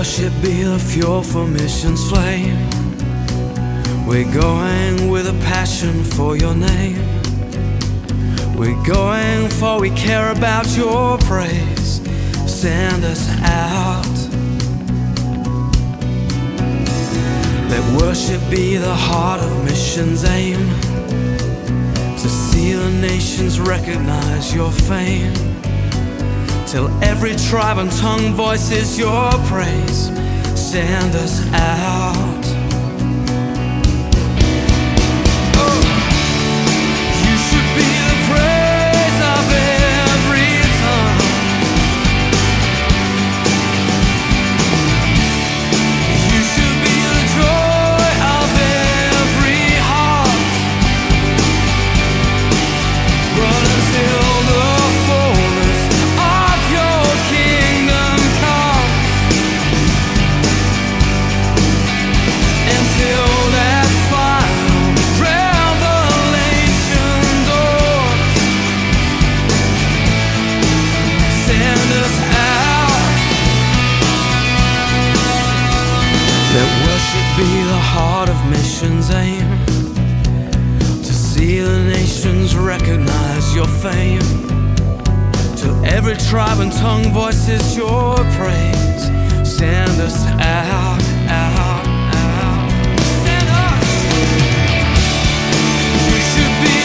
worship be the fuel for mission's flame. We're going with a passion for your name. We're going for we care about your praise. Send us out. Let worship be the heart of mission's aim, to see the nations recognize your fame, till every tribe and tongue voices your praise. Send us out. Let worship be the heart of mission's aim, to see the nations recognize your fame, till every tribe and tongue voices your praise. Send us out, out, out. Send us. We should be